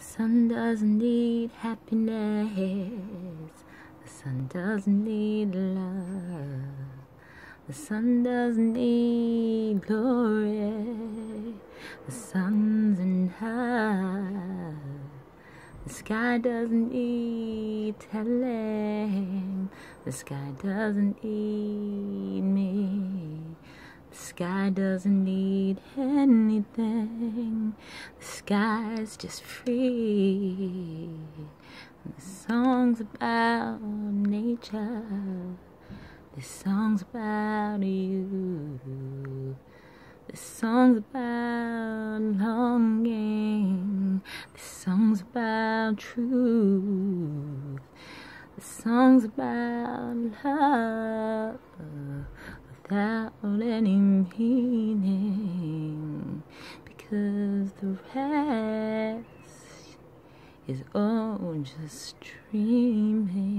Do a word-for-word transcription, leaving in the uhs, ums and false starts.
The sun doesn't need happiness. The sun doesn't need love. The sun doesn't need glory. The sun's in high. The sky doesn't need telling. The sky doesn't need me. The sky doesn't need anything. The sky's just free. And the song's about nature. This song's about you. This song's about longing. This song's about truth. This song's about love without any meaning, because the rest is all just dreaming.